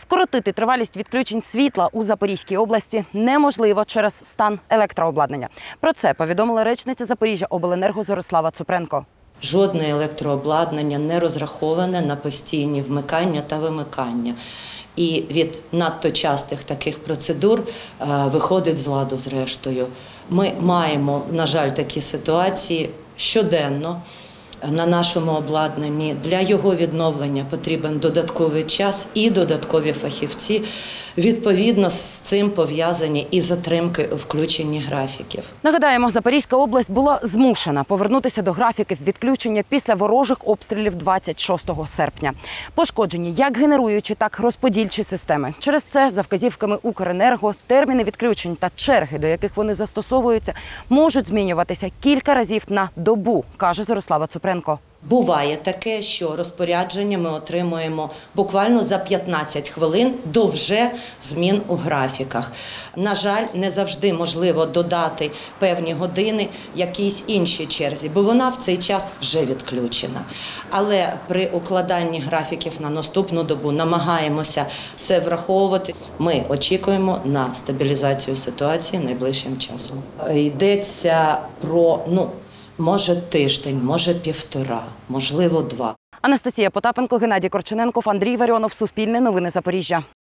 Скоротити тривалість відключень світла у Запорізькій області неможливо через стан електрообладнання. Про це повідомила речниця Запоріжжяобленерго Зорислава Цупренко. Жодне електрообладнання не розраховане на постійні вмикання та вимикання. І від надто частих таких процедур виходить з ладу зрештою. Ми маємо, на жаль, такі ситуації щоденно на нашому обладнанні. Для його відновлення потрібен додатковий час і додаткові фахівці. Відповідно, з цим пов'язані і затримки у включенні графіків. Нагадаємо, Запорізька область була змушена повернутися до графіків відключення після ворожих обстрілів 26 серпня. Пошкоджені як генеруючі, так і розподільчі системи. Через це, за вказівками Укренерго, терміни відключень та черги, до яких вони застосовуються, можуть змінюватися кілька разів на добу, каже Зорислава Цупренко. Буває таке, що розпорядження ми отримуємо буквально за 15 хвилин до вже змін у графіках. На жаль, не завжди можливо додати певні години якійсь іншій черзі, бо вона в цей час вже відключена. Але при укладанні графіків на наступну добу намагаємося це враховувати. Ми очікуємо на стабілізацію ситуації найближчим часом. Йдеться про, може тиждень, може півтора, можливо 2. Анастасія Потапенко, Геннадій Корчененков, Андрій Варіонов, Суспільне новини Запоріжжя.